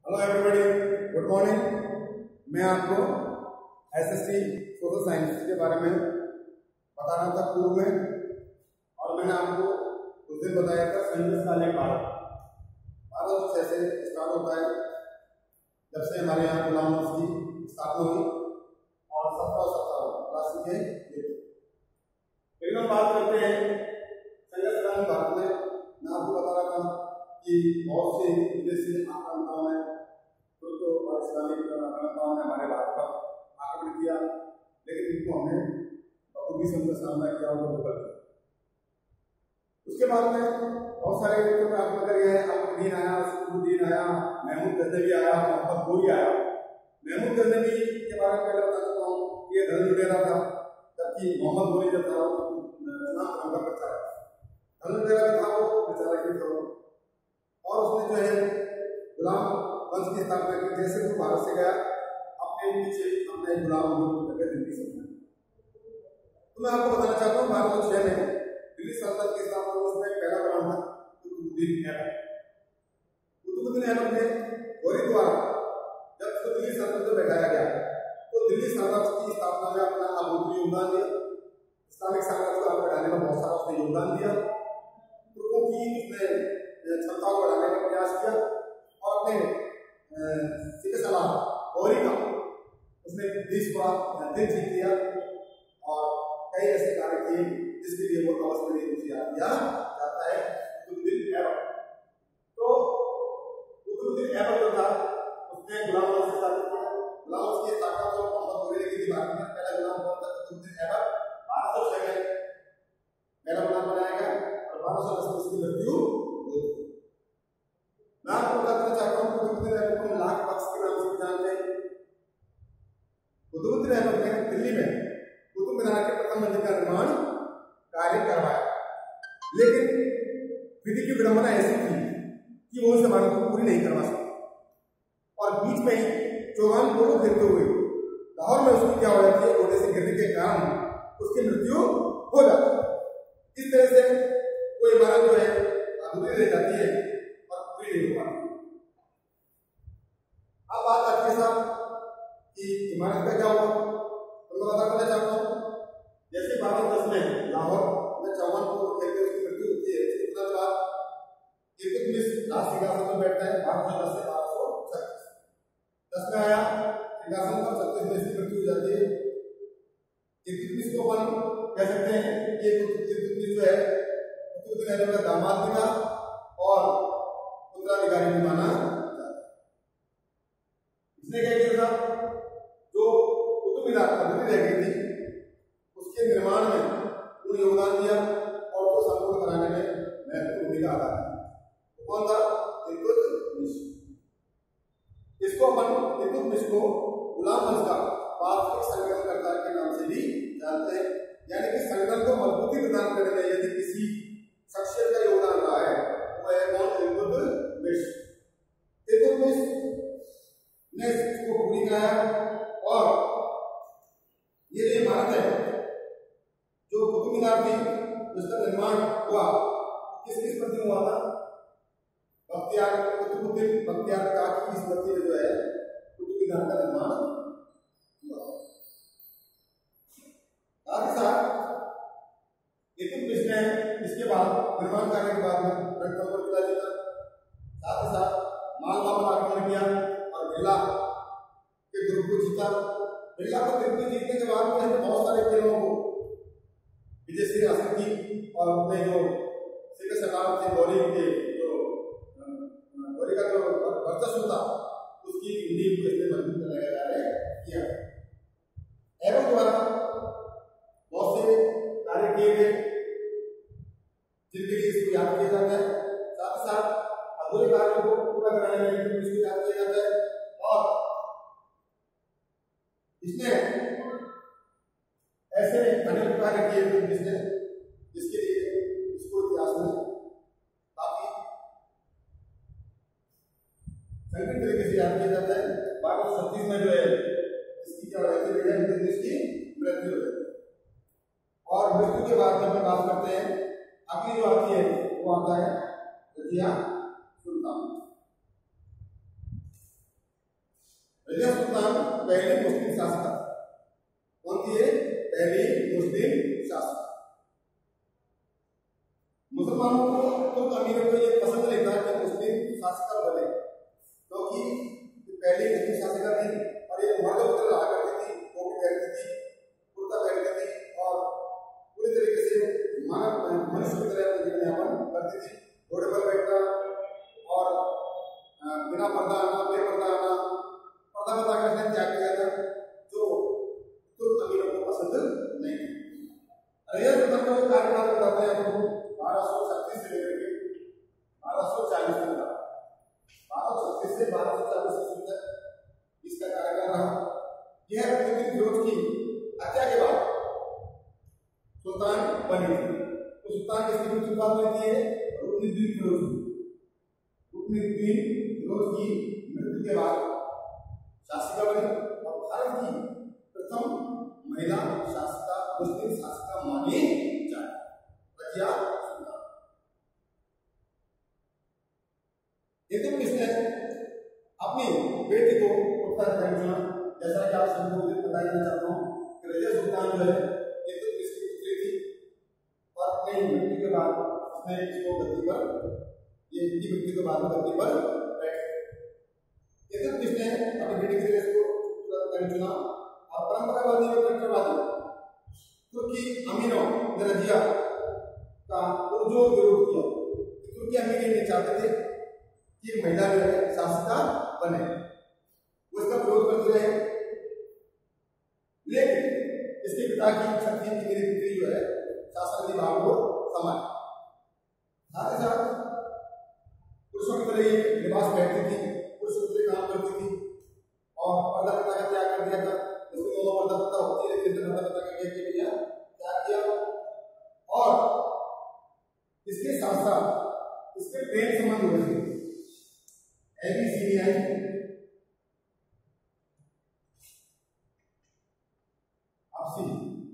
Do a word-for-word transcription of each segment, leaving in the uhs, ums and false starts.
Hello everybody, good morning. मैं आपको SSC social science के बारे में बता रहा था पूर्व में, और मैंने आपको उस दिन बताया था संघर्षकालीन भारत। भारत कुछ ऐसे स्टार्ट होता है जब से हमारे यहाँ गुलाम वंश की स्थापना हुई और सत्रह सत्तावन क्लासी के लेकिन हम बात करते हैं संघर्षकालीन भारत में। मैं आपको बता रहा था कि बहुत से विदेशी आक्रामकों ने तो इस्लामिक आक्रामकों ने हमारे भारत पर आक्रमण किया, लेकिन इनको हमने बखूबी का सामना किया और विफल किया। उसके बाद में बहुत सारे आक्रमण गए, अकबरुद्दीन आया, सिकंदरुद्दीन आया, महमूद गजनवी आया, मोहम्मद गोरी आया। महमूद गजनवी के बारे में पहले बता चुका हूँ, ये धर्म लुटेरा था, जबकि मोहम्मद गोरी जो था वो इस्लाम धर्म का प्रचारक था। धर्म लुटेरा था वो प्रचारक भी था, और उसने जो है गुलाम वंश की स्थापना की। जैसे वो भारत से गया, अपने पीछे अपने गुलाम करके दिल्ली से। तो मैं आपको बताना चाहता हूँ, भारत को छह में दिल्ली सल्तनत की स्थापना उसमें पहला गुलाम था कुतुबुद्दीन ऐबक। कुतुबुद्दीन ऐबक ने गौरी द्वारा जब उसको दिल्ली सल्तनत में बैठाया गया तो दिल्ली सल्तनत की स्थापना में अपना अभूतपूर्व योगदान दिया। इस्लामिक साम्राज्य को बढ़ाने में बहुत सारा उसने योगदान दिया। तुर्कों की उसने क्षमता को बढ़ाने का प्रयास किया और अपने सिख सलाह गौरी का उसने देश का दिल जीत लिया और कई ऐसे कार्य किए जिसके लिए वो अवसर दिया जाता है कुतुबुद्दीन ऐबक। तो कुतुबुद्दीन ऐबक जो था उसने गुलाम वंश से स्थापित किया। गुलाम वंश की स्थापना तो मोहम्मद गोरी ने की थी। भारत में पहला गुलाम कौन था? कुतुबुद्दीन ऐबक। बारह सौ छह में पहला गुलाम बनाया गया और बारह सौ दस में उसकी मृत्यु हुई। मैं आपको बताना चाहता हूँ कुतुबुद्दीन ऐबक को लाख बख्श के नाम से जानते हैं। कुतुबुद्दीन ऐबक ने दिल्ली में कुतुब मीनार के प्रथम मंजिल का निर्माण कार्य करवाया, लेकिन विधि की विडंबना ऐसी थी कि वो उस इमारत को पूरी नहीं करवा सके और बीच में ही चौहान घोड़ों गिरते हुए लाहौर में उसकी क्या हो जाती है, घोड़े से गिरने के कारण उसकी मृत्यु हो जाती है। इस तरह से वो इमारत जो है अधूरी रह जाती है और पूरी नहीं हो पाती। अब बात आपके साथ कि इमारत का क्या हुआ तो मैं बताना चाहता हूँ। जैसे बारह सौ दस में लाहौर में चौहान को खेलकर उसकी मृत्यु होती है, इतना बाद इल्तुतमिश सिंहासन पर बैठता है। बारह सौ दस से बारह सौ छत्तीस दस में आया सिंहासन पर, छत्तीस में इसकी मृत्यु हो जाती है। इल्तुतमिश को अपन कह सकते हैं कि इल्तुतमिश जो है कुतुबुद्दीन ऐबक का दामाद भी था और उत्तराधिकारी भी माना जाता है। इसने क्या किया था, जो कुतुब मीनार अधूरी रह गई थी उसके निर्माण में उन्होंने योगदान दिया और उसको संपूर्ण कराने में महत्वपूर्ण भूमिका अदा की। कौन था? इल्तुतमिश। इसको अपन इल्तुतमिश को गुलाम वंश का वास्तविक संगठनकर्ता के नाम से भी जानते हैं, यानी कि संगठन को मजबूती प्रदान करने में यदि किसी शख्सियत का योगदान रहा है तो वह कौन? इल्तुतमिश। इल्तुतमिश ने इसको पूरी कराया और ये जो इमारत है जो कुतुब मीनार थी उसका निर्माण हुआ किस किस प्रति हुआ था? बख्तियार कुतुबुद्दीन बख्तियार काकी की स्मृति में जो है कुतुब मीनार का निर्माण हुआ। साथ ही साथ इल्तुतमिश ने इसके बाद निर्माण कार्य के बाद में रणथंभौर किला जीता, साथ ही साथ मालवा पर आक्रमण किया और बिरला के ग्रुप को जीता। बिरला को ग्रुप जीतने के बाद में बहुत सारे किलों को विजय सिंह हासिल की और अपने जो सिख सरदार थे गौरी के जो गौरी का जो वर्चस्व था उसकी नींव को इसने मजबूत करने का कार्य किया। ऐबक द्वारा बहुत से कार्य किए गए जिनके लिए इसको याद किया जाता है। साथ ही साथ अधूरे कार्यों को पूरा कराने में इसको याद किया जाता है और इसने ऐसे अनेक कार्य किए जिसने जिसके लिए इसको इतिहास में काफी संगठित तरीके से याद किया जाता है। बारह सौ छत्तीस में जो है इसकी क्या रहती है, इसकी मृत्यु हो जाती है। और मृत्यु के बाद जब हम बात करते हैं अगली जो आती है वो आता है रजिया सुल्तान। रजिया सुल्तान पहली मुस्लिम शासिका, कौन थी ये? पहली मुस्लिम शासिका। मुसलमानों को तुर्क अमीरों को ये पसंद नहीं था कि मुस्लिम शासिका बने, क्योंकि पहली मुस्लिम शासिका थी और ये मर्द होकर रहा करती थी, टोपी पहनती थी, कुर्ता पहनती थी और पूरी तरीके से मानव मनुष्य की तरह अपना जीवन यापन करती थी। घोड़े पर बैठना और बिना पर्दा आना, बेपर्दा आना, पर्दा बता कर उसने त्याग किया था, जो तुर्क अमीरों को पसंद नहीं था। रजिया सुल्तान का कार्यकाल बताते हैं आपको बारह सौ छत्तीस से लेकर के बारह सौ चालीस तक रहा। बारह सौ छत्तीस से बारह सौ चालीस ईस्वी तक इसका कार्यकाल रहा। यह रुकनुद्दीन फिरोज की हत्या के बाद सुल्तान बनी थी। तो सुल्तान किसकी मृत्यु बाद में थी? रुकनुद्दीन फिरोज की। रुकनुद्दीन फिरोज की मृत्यु के बाद शासिका बनी और भारत की प्रथम महिला शासिका, मुस्लिम शासिका मानी जाए रजिया सुल्तान। इल्तुतमिश ने अपनी बेटी को उत्तराधिकारी चुना। जैसा कि आप सबको बता देना चाहता हूँ कि रजिया सुल्तान जो है इल्तुतमिश की पुत्री थी और अपनी मृत्यु के बाद उसने इसको गद्दी पर, ये इनकी मृत्यु के बाद में गद्दी पर बैठे। इल्तुतमिश ने अपनी बेटी के लिए इसको उत्तराधिकारी चुना और परंपरावादी और कट्टरवादी तुर्की अमीरों ने रजिया का पुरजोर विरोध किया। तुर्की अमीर ये नहीं चाहते थे कि महिला जो है शासिका बने, वो इसका विरोध करते रहे। लेकिन इसके पिता की इच्छा थी कि मेरी पुत्री जो है शासन विभाग को संभाले। साथ ही साथ पुरुषों की तरह ये लिबास पहनती थी, पुरुषों की तरह काम करती थी और पर्दा प्रथा का त्याग कर दिया था। इसमें वो पर्दा प्रथा होती है, लेकिन पर्दा प्रथा का क्या किया? त्याग किया। और इसके साथ साथ इसके प्रेम संबंध हुए थे। एबीसीडीआई आपसी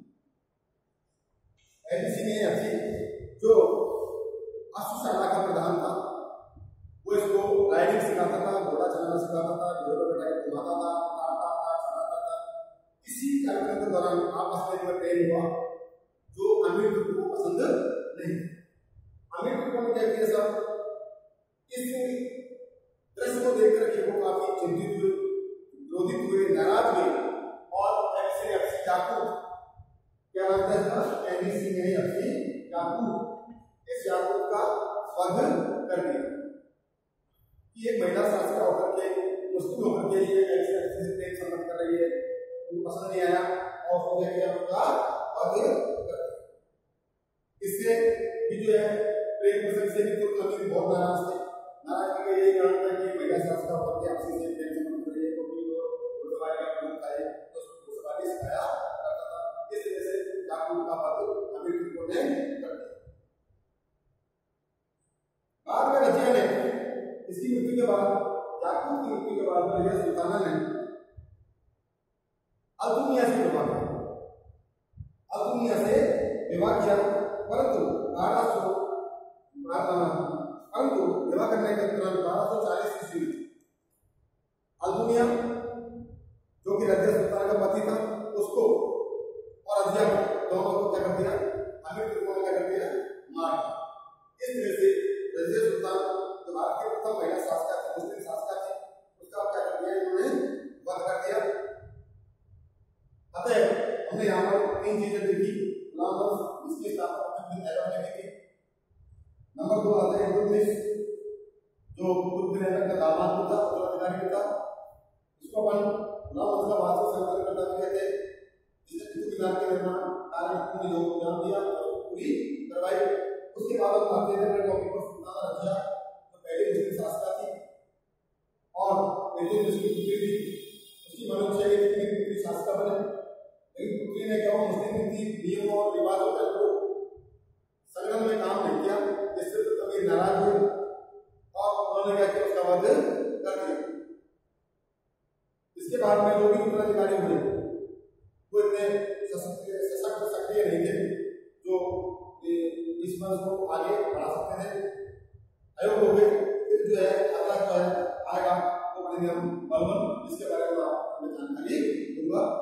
एबीसीडीआई जो अश्वशाला का प्रधान था, वो इसको राइडिंग सिखाता था, घोड़ा चलाना सिखाता था, घोड़े पर बैठा के घुमाता था, उतारता था, चलाता था। इसी कार्यक्रम के दौरान आपस में प्रेम हुआ जो अमीर तुर्क को पसंद नहीं। अमीर तुर्कों ने क्या किया सर, इस दृश्य को देखकर कि वो काफी चिंतित हुए, क्रोधित हुए, नाराज हुए और ऐसे अक्सी याकूब, क्या नाम था इसका? एबीसीडीआई अक्सी याकूब, इस याकूब का वध कर दिया कि एक महिला शासिका होकर के, मुस्लिम होकर के लिए ऐसे अच्छे से प्रेम संबंध कर रही है, उनको पसंद नहीं आया और उसने क्या उनका वध कर दिया। इससे भी जो है प्रेम प्रसंग से भी तुर्क अमीर बहुत नाराज थे। नाराज का यही कारण था कि महिला शासिका होकर के आपसी से प्रेम संबंध कर रही है, क्योंकि वो घुड़सवारी का प्रयोग था, तो घुड़सवारी सिखाया करता था। इस वजह से याकूब का वध अमीर तुर्कों ने कर दिया। बाद में रजिया ने इसकी मृत्यु के बाद, याकूब की मृत्यु के बाद रजिया सुल्ताना ने अल्तुनिया से विवाह किया। अल्तुनिया से विवाह किया, परंतु बारह सौ परंतु विवाह करने के तुरंत बारह सौ चालीस ईस्वी में अल्तुनिया जो कि रजिया सुल्तान का पति था, उसको और रजिया दोनों को क्या कर दिया? अमीर तुर्कों ने क्या कर दिया? मार दिया। इस तरह से रजिया सुल्तान जो भारत की प्रथम महिला शासिका थी, मुस्लिम शासिका थी, उसका क्या कर दिया? इन्होंने वध कर दिया। अतः हमने यहाँ पर तीन चीजें देखी। इसकी स्थापना देखी। नंबर दो आता है इल्तुतमिश, जो कुतुब का दामाद था, उत्तराधिकारी था, इसको अपन गुलाम का वास्तव संकलन करता भी कहते हैं। जिसने कुतुब मीनार के निर्माण कार्य पूरी योगदान दिया, पूरी करवाई। उसके बाद हम आते हैं टॉपिक पर सुल्ताना रजिया, जो पहली मुस्लिम शासिका थी और इल्तुतमिश की पुत्री थी। उसकी मनोच्छेद की पुत्री शासिका बने, लेकिन पुत्री ने क्या हुआ? मुस्लिम नीति, नियमों और रिवाजों का संगठन में काम नहीं किया, जिससे तो कभी नाराज हुए और उन्होंने क्या किया? उसका वध कर दिया। इसके बाद में जो भी उत्तराधिकारी हुए वो इतने सशक्त सक्रिय नहीं थे जो इस वंश को आगे बढ़ा सकते थे। अयोग हो गए। फिर जो है अगला जो है आएगा आपको पढ़ेंगे हम बल वन, जिसके बारे में आपको मैं जानकारी दूंगा।